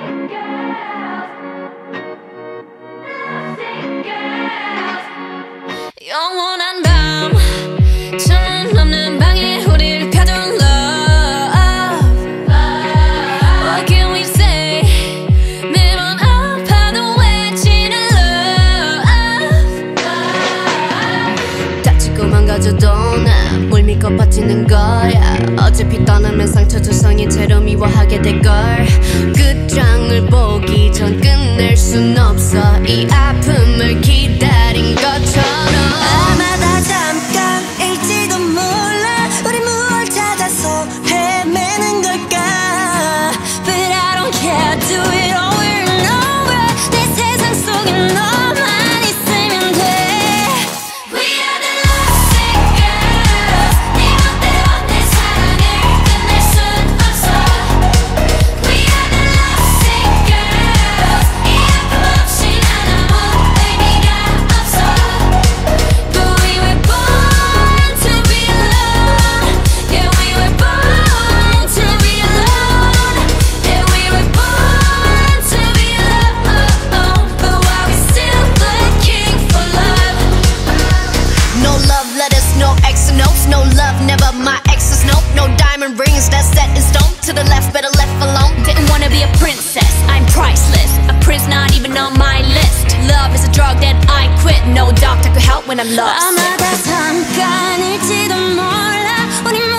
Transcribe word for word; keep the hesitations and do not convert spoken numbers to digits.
영원한 밤 창문 없는 방에 우릴 가둔 love. What can we say? 매번 아파도 외치는 love. 다치고 망가져도 난 뭘 믿고 버티는 거야. 어차피 떠나면 상처 조성이 채로 미워하게 될걸. 끝장을 보기 전 끝낼 순 없어. 이 아픔을 기다린 것처럼. 아마 다 잠깐일지도 몰라. 우리 무얼 찾아서 헤매는 걸까. But I don't care, do it over and over. 내 세상 속에 너만 있으면 돼. We are the lovesick girls. 네 멋대로 내 사랑을 끝낼 순 없어. We are the lovesick girls. 이 아픔 없이 난 아무 의미가 없어. But we were born to be alone. Yeah, we were born to be alone. Yeah, we were born to be alone. But why we still looking for love? No love letters, no X notes. No love, never my exes, nope. No diamond rings, that's set in stone. To the left, better left alone. Didn't wanna be a princess, I'm priceless. A prince not even on my list. Love is a drug that I quit. No doctor could help when I'm lost. 아마 다 잠깐일지도 몰라. 우리